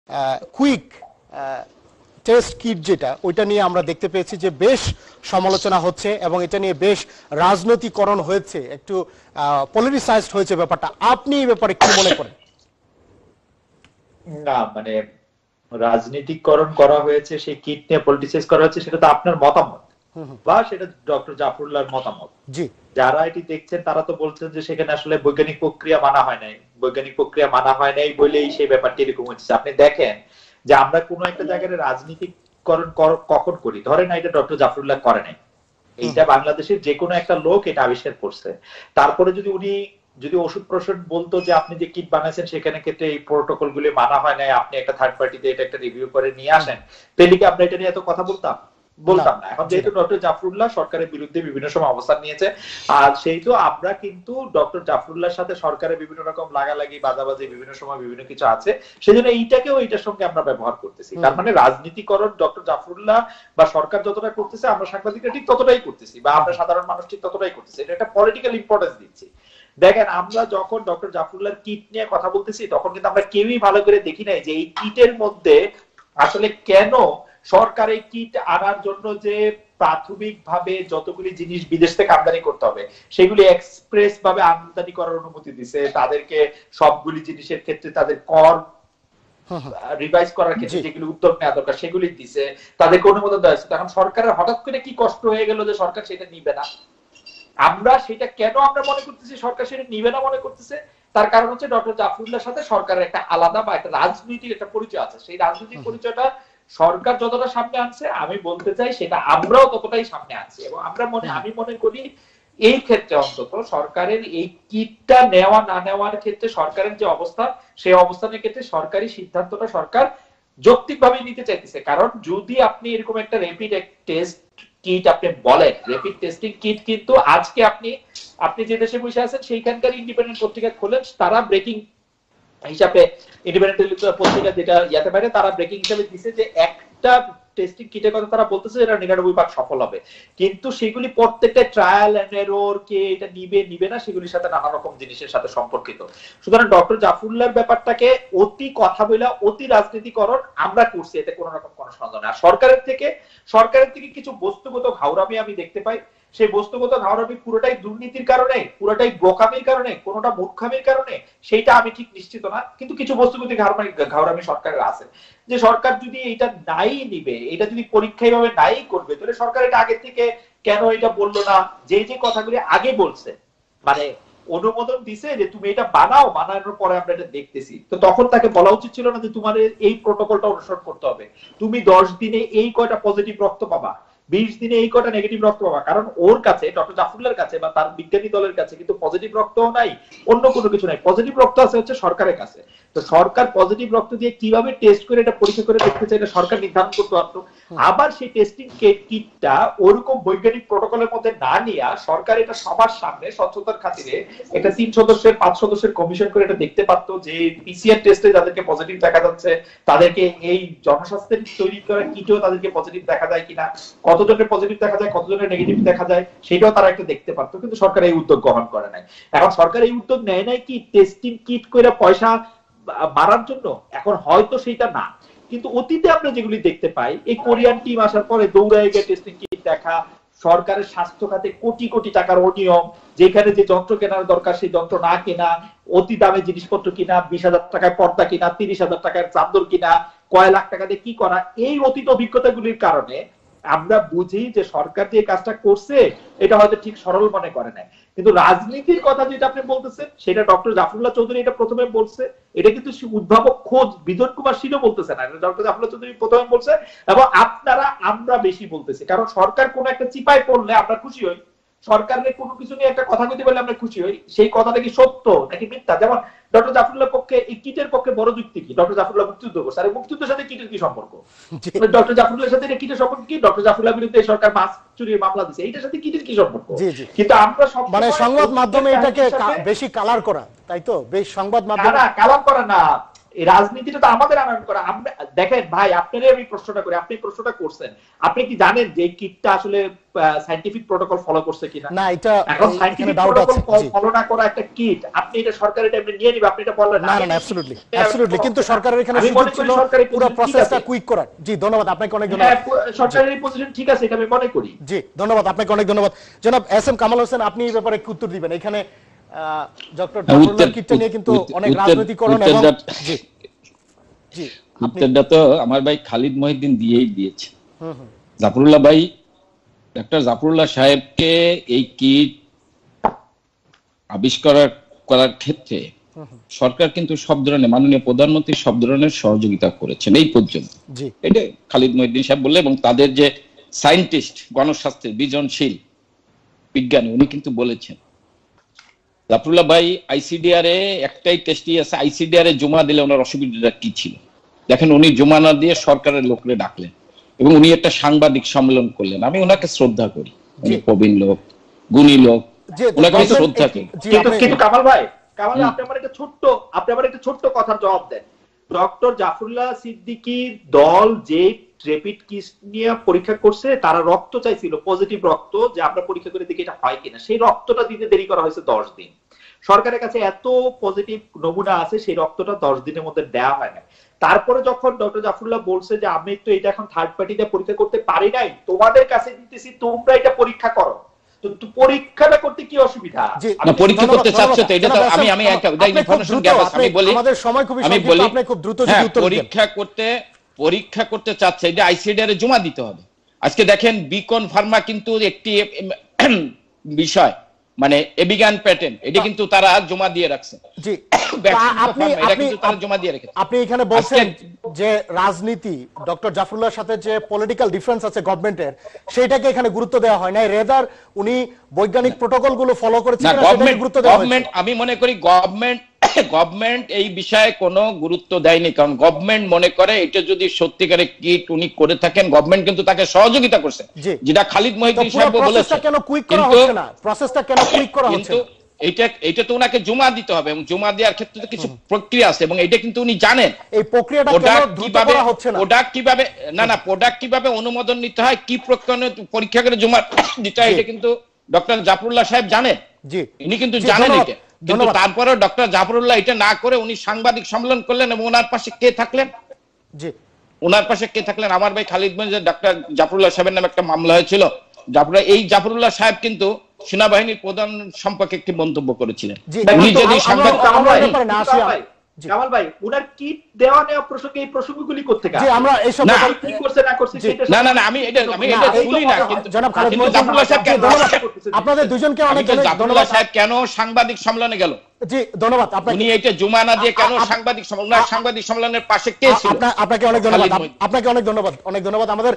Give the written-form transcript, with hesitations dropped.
Quick test kit যেটা, ওইটা নিয়ে আমরা দেখতে পেয়েছি যে বেশ সমালোচনা হচ্ছে এবং এটা নিয়ে বেশ রাজনৈতিকরণ হয়েছে, একটু পলিটিসাইজড হয়েছে ব্যাপারটা। আপনি এই ব্যাপারে কি মনে করেন? না মানে রাজনীতিকরণ করা হয়েছে, সেই কিট নিয়ে পলিটিসাইজ করা হয়েছে, সেটা তো আপনার মতামত বা সেটা ডক্টর জাফরুল্লাহর মতামত। জি, যারা এটি দেখছেন তারা তো বলছেন যে সেখানে আসলে বৈজ্ঞানিক প্রক্রিয়া মানা হয় নাই, বৈজ্ঞানিক প্রক্রিয়া মানা হয় নাই বলেই সেই ব্যাপারটি এরকম হচ্ছে। আপনি দেখেন যে আমরা কোনো একটা জায়গায় রাজনীতিকরণ কখন করি, ধরেন না এটা ডক্টর জাফরুল্লাহ করে নাই, এইটা বাংলাদেশের যে কোনো একটা লোক এটা আবিষ্কার করছে। তারপরে যদি উনি যদি ওষুধ প্রসূন বলতো যে আপনি যে কিট বানাইছেন সেখানে ক্ষেত্রে এই প্রোটোকল গুলি মানা হয় নাই, আপনি একটা থার্ড পার্টিতে এটা একটা রিভিউ করে নিয়ে আসেন, তাহলে কি আমরা এটা নিয়ে এত কথা বলতাম? বলতাম না। এখন যেহেতু ডক্টর জাফরুল্লাহ সরকারের বিরুদ্ধে বিভিন্ন সময় অবস্থান নিয়েছে, আর সেই তো আমরা কিন্তু ডক্টর জাফরুল্লাহর সাথে সরকারের বিভিন্ন রকম লাগালাগি বাজাবাজি বিভিন্ন সময় বিভিন্ন কিছু আছে, সেজন্য এইটাকেও এইটার সঙ্গে আমরা ব্যবহার করতেছি। তার মানে রাজনীতিকরণ ডক্টর জাফরুল্লাহ বা সরকার যতটা করতেছে আমরা সাংবাদিকরা ঠিক ততটাই করতেছি, বা আমরা সাধারণ মানুষ ঠিক ততটাই করতেছি। এটা একটা পলিটিক্যাল ইম্পর্টেন্স দিচ্ছি। দেখেন আমরা যখন ডক্টর জাফরুল্লাহর কিট নিয়ে কথা বলতেছি তখন কিন্তু আমরা কেউই ভালো করে দেখি নাই যে এই কিটের মধ্যে আসলে কেন সরকার এই কিট আনার জন্য যে প্রাথমিক ভাবে যতগুলি জিনিস বিদেশ থেকে আমদানি করতে হবে সেগুলি এক্সপ্রেস ভাবে আমদানি করার অনুমতি দিছে, তাদেরকে সবগুলি জিনিসের ক্ষেত্রে তাদের কর রিভাইজ করার ক্ষেত্রে যেগুলি উদ্যোগ নেওয়া দরকার সেগুলি দিছে, তাদেরকে অনুমোদন দেওয়া হয়েছে। তখন সরকারের হঠাৎ করে কি কষ্ট হয়ে গেল যে সরকার সেটা নিবে না? আমরা সেটা কেন আমরা মনে করতেছি সরকার সেটা নিবে না মনে করতেছে? তার কারণ হচ্ছে ডক্টর জাফরুল্লাহর সাথে সরকারের একটা আলাদা বা একটা রাজনৈতিক একটা পরিচয় আছে। সেই রাজনৈতিক পরিচয়টা সরকার যতটা সামনে আনছে আমি বলতে চাই সেটা আমরাও ততটাই সামনে আনছি। এবং আমরা আমি মনে করি এই ক্ষেত্রে অন্তত সরকারের এই কিটটা নেওয়া না নেওয়ার ক্ষেত্রে সরকারের যে অবস্থা, সেই অবস্থানের ক্ষেত্রে সরকারি সিদ্ধান্তটা সরকার যৌক্তিকভাবে নিতে চাইতেছে। কারণ যদি আপনি এরকম একটা র্যাপিড টেস্ট কিট আপনি বলেন, র্যাপিড টেস্টিং কিট, কিন্তু আজকে আপনি যে দেশে বসে আছেন সেইখানকার ইন্ডিপেন্ডেন্ট পত্রিকা খোলেন, তারা ব্রেকিং হিসাবে ইন্ডিপেন্ডেন্ট পত্রিকা যেটা ইয়াতে বাইরে তারা ব্রেকিং হিসাবে দিছে যে একটা টেস্টিং কিটের কথা তারা বলতেছে এটা 99% সফল হবে, কিন্তু সেগুলি প্রত্যেকটা ট্রায়াল এন্ড এরর, কে এটা নিবে না সেগুলির সাথে নানা রকম জিনিসের সাথে সম্পর্কিত। সুতরাং ডক্টর জাফরুল্লাহর ব্যাপারটাকে অতি কথা বলা, অতি রাজনীতিকরণ আমরা করছি, এতে কোনো রকম কোনো সন্দেহ নেই। আর সরকারের থেকে কিছু বস্তুগত ঘাউরামি আমি দেখতে পাই। সেই বস্তুগত ঘাউরামি পুরোটাই দুর্নীতির কারণে, পুরোটাই বোকামির কারণে, কোনোটা মূর্খামির কারণে, সেইটা আমি ঠিক নিশ্চিত না, কিন্তু কিছু বস্তুগত ঘাউরামি সরকারের আছে। যে সরকার যদি এটা নাই নিবে, এটা যদি পরীক্ষায় ভাবে নাই করবে, তাহলে সরকার এটা আগে থেকে কেন এটা বললো না? যে কথাগুলি আগে বলছে, মানে অনুমোদন দিছে যে তুমি এটা বানাও, বানানোর পরে আমরা এটা দেখতেছি, তো তখন তাকে বলা উচিত ছিল না যে তোমার এই প্রোটোকলটা অনুসরণ করতে হবে, তুমি 10 দিনে এই কয়টা পজিটিভ রক্ত পাবা, 20 দিনে এই কয়টা নেগেটিভ রক্ত পাবা। কারণ ওর কাছে, ডক্টর জাফরুল্লাহর কাছে বা তার বিজ্ঞানী দলের কাছে কিন্তু পজিটিভ রক্তও নাই, অন্য কোনো কিছু নাই, পজিটিভ রক্ত আছে হচ্ছে সরকারের কাছে। তো সরকার পজিটিভ রক্ত দিয়ে কিভাবে টেস্ট করে এটা পরীক্ষা করে দেখতে চাই, এটা সরকার নির্ধারণ করতে পারতো। আবার সেই টেস্টিং কিটটা ওরকম বৈজ্ঞানিক প্রোটোকলের মধ্যে না নিয়ে সরকার এটা সবার সামনে স্বচ্ছতার খাতিরে একটা 3 সদস্যের 5 সদস্যের কমিশন করে এটা দেখতে পারতো যে পিসিআর টেস্টে যাদেরকে পজিটিভ দেখা যাচ্ছে তাদেরকে এই জনস্বাস্থ্যের তৈরি করা কিটেও তাদেরকে পজিটিভ দেখা যায় কিনা, কতজনের পজিটিভ দেখা যায়, কতজনের নেগেটিভ দেখা যায়, সেটাও তারা একটা দেখতে পারতো। কিন্তু সরকার এই উদ্যোগ গ্রহণ করে নাই। এখন সরকার এই উদ্যোগ নেয় নাই কি টেস্টিং কিট করে পয়সা বাড়ার জন্য? এখন হয়তো সেটা না, কিন্তু অতীতে আমরা যেগুলি দেখতে পাই, এই কোরিয়ান টিম আসার পরে দৌড়ায় গিয়ে টেস্টিং কিট দেখা, সরকারের স্বাস্থ্য খাতে কোটি কোটি টাকার অনিয়ম, যেখানে যে যন্ত্র কেনার দরকার সেই যন্ত্র না কেনা, অতি দামে জিনিসপত্র কিনা, 20,000 টাকায় পর্দা কিনা, 30,000 টাকার চাদর কিনা, কয় লাখ টাকা দিয়ে কি করা, এই অতীত অভিজ্ঞতাগুলির কারণে আমরা বুঝি যে সরকার যে কাজটা করছে এটা হয়তো ঠিক সরল মনে করে না। কিন্তু রাজনীতির কথা যেটা আপনি বলতেছেন সেটা ডক্টর জাফরুল্লাহ চৌধুরী এটা প্রথমে বলছে, এটা কিন্তু উদ্ভাবক খোঁজ বিজন কুমার সিনও বলতেছে না, ডক্টর জাফরুল্লাহ চৌধুরী প্রথমে বলছে, এবং আমরা বেশি বলতেছি। কারণ সরকার কোন একটা চিপায় পড়লে আমরা খুশি হই, সরকারের কোনো কিছু নিয়ে একটা কথা কইতে পারলে আমরা খুশি হই, সেই কথাটা কি সত্য নাকি মিথ্যা? যেমন ডক্টর জাফরুল্লাহর পক্ষে এই কিটের পক্ষে বড় যুক্তি কি? ডক্টর জাফরুল্লাহ মুক্তিযুদ্ধ করছে, আর মুক্তিযুদ্ধের সাথে কিটের কি সম্পর্ক? ডক্টর জাফরুল্লাহর সাথে কিটের সম্পর্ক কি? ডক্টর জাফরুল্লাহর বিরুদ্ধে সরকার মাছ চুরির মামলা দিয়েছে, এইটার সাথে কিটের কি সম্পর্ক? কিন্তু আমরা সব মানে সংবাদ মাধ্যমে এটাকে বেশি কালার করা, তাই তো? বেশ সংবাদ মাধ্যমে না কালার করা না, এই রাজনীতিটা তো আমাদের আনয়ন করা। আমরা দেখেন ভাই, আপনারই আমি প্রশ্নটা করি, আপনি প্রশ্নটা করছেন, আপনি কি জানেন যে এই কিটটা আসলে সায়েন্টিফিক প্রোটোকল ফলো করছে কিনা? না, এটা এখন এখানে সায়েন্টিফিক ডাউট প্রোটোকল আছে। জি। ফলো না করা একটা কিট, আপনি এটা সরকারের টাইমে নিয়ে নিবে, আপনি এটা বললেন না না না, অ্যাবসলিউটলি অ্যাবসলিউটলি, কিন্তু সরকারের এখানে আমি সুযোগ মনে করি ছিল সরকারি পুরো position ঠিক প্রসেসটা আছে। কুইক করার। জি, ধন্যবাদ আপনাকে, অনেক হ্যাঁ, ধন্যবাদ। সরকারের পজিশন ঠিক আছে, এটা আমি মনে করি। জি, ধন্যবাদ আপনাকে, অনেক ধন্যবাদ। জনাব এস এম কামাল হোসেন, আপনি এই ব্যাপারে কি উত্তর দিবেন? এখানে ডক্টর জাফরুল্লাহর কিটটা নিয়ে কিন্তু অনেক রাজনৈতিকরণ এবং জি জি উত্তরটা তো আমার ভাই খালিদ মহিউদ্দিন দিয়েই দিয়েছে। জাফরুল্লাহ ভাই, ডক্টর জাফরুল্লাহ সাহেবকে এই কিট আবিষ্কার করার ক্ষেত্রে সরকার কিন্তু সব ধরনের, মাননীয় প্রধানমন্ত্রী সব ধরনের সহযোগিতা করেছেন এই পর্যন্ত। জি, এটা খালিদ মহিউদ্দিন সাহেব বললেন, এবং তাদের যে সায়েন্টিস্ট, গণস্বাস্থ্যের বিজনশীল বিজ্ঞানী, উনি কিন্তু বলেছেন। জাফরুল্লাহ ভাই আইসিডিআর এ একটাই টেস্টই আছে, আইসিডিআর এ জমা দিলে ওনার অসুবিধাটা কি ছিল দেখেন, উনি জমা না দিয়ে সরকারের লোকরে ডাকলেন এবং উনি একটা সাংবাদিক সম্মেলন করলেন। আমি ওনাকে শ্রদ্ধা করি, উনি প্রবীণ লোক, গুণী লোক, ওনাকে আমি শ্রদ্ধা করি। কিন্তু কামাল ভাই, আপনি আমার একটা ছোট্ট কথার জবাব দেন। ডক্টর জাফরুল্লাহ সিদ্দিকীর দল যে রেপিড কিট নিয়ে পরীক্ষা করছে, তারা রক্ত চাইছিল, পজিটিভ রক্ত, যে আমরা পরীক্ষা করে দেখি এটা হয় কিনা। সেই রক্তটা দিতে দেরি করা হয়েছে 10 দিন। সরকারের কাছে এত পজিটিভ নমুনা আছে, সেই রক্তটা 10 দিনের মধ্যে দেওয়া হয় না। তারপরে যখন ডক্টর জাফরুল্লাহ বলছে যে আমি তো এটা এখন থার্ড পার্টিতে পরীক্ষা করতে পারি নাই, তোমাদের কাছে দিতেছি, তোমরা এটা পরীক্ষা করো, তো পরীক্ষাটা করতে কি অসুবিধা? না, পরীক্ষা করতে চাচ্ছ তো, এটা তো আমি ইনফরমেশন গ্যাপ আছে, আমি বলি, আমাদের সময় খুবই সংক্ষিপ্ত, আপনি খুব দ্রুত যদি উত্তর দেন। পরীক্ষা করতে চাচ্ছে, এটা আইসিডিআর এ জমা দিতে হবে। আজকে দেখেন বিকন ফার্মা কিন্তু একটি বিষয়, মানে এবিগান প্যাটেন্ট, এটা কিন্তু তারা জমা দিয়ে রাখছে। জি, আপনি এখানে বলছেন যে রাজনীতি, ডক্টর জাফরুল্লাহর সাথে যে পলিটিক্যাল ডিফারেন্স আছে গভর্নমেন্টের, সেটাকে এখানে গুরুত্ব দেওয়া হয় না, রেদার উনি বৈজ্ঞানিক প্রোটোকল গুলো ফলো করেছেন কিনা সেটাকে গুরুত্ব দেওয়া হয়। আমি মনে করি গভর্নমেন্ট এই বিষয়ে কোনো গুরুত্ব দেয়নি, কারণ গভর্নমেন্ট মনে করে এটা যদি সত্যিকারের কিট উনি করে থাকেন, গভর্নমেন্ট কিন্তু তাকে সহযোগিতা করছে, যেটা খালিদ মহিউদ্দিন সাহেব বলেছেন। কেন কুইক করা হচ্ছে না? প্রসেসটা কেন কুইক করা হচ্ছে না? এটা তো ওনাকে জমা দিতে হবে, এবং জমা দেওয়ার ক্ষেত্রে তো কিছু প্রক্রিয়া আছে, এবং এটা কিন্তু উনি জানেন। এই প্রক্রিয়াটা কেন দ্রুত করা হচ্ছে না? প্রোডাক্ট কিভাবে অনুমোদন নিতে হয়, কি প্রক্রিয়া পরীক্ষা করে জমা দিতে হয়, এটা কিন্তু ডক্টর জাফরুল্লাহ সাহেব জানেন। জি, ইনি কিন্তু জানেন এটা, কিন্তু তারপরেও ডক্টর জাফরুল্লাহ এটা না করে উনি সাংবাদিক সম্মেলন করলেন, এবং ওনার পাশে কে থাকলেন? জি, ওনার পাশে কে থাকলেন? আমার ভাই খালিদ মহিউদ্দিন, ডক্টর জাফরুল্লাহ সাহেবের নামে একটা মামলা হয়েছিল। জাফরুল্লাহ সাহেব কিন্তু সেনাবাহিনীর প্রধান সম্পর্কে একটি মন্তব্য করেছিলেন। উনি যদি কামাল ভাই, উনার কিট দেওয়া নেওয়া প্রসঙ্গে এই প্রসঙ্গগুলি করতে গেছে, আমরা এইসব কি করছে না করছে না আমি এটা ভুলি না, কিন্তু জনাব খালিদ জাফরুল্লাহ সাহেব কেন, আপনাদের দুজনকে অনেক জাফরুল্লাহ সাহেব কেন সাংবাদিক সম্মেলনে গেল? জি, ধন্যবাদ আপনাকে। উনি এটা জমা না দিয়ে কেন সাংবাদিক সম্মেলনের পাশে কে ছিল? আপনাকে অনেক ধন্যবাদ, আপনাকে অনেক ধন্যবাদ, অনেক ধন্যবাদ। আমাদের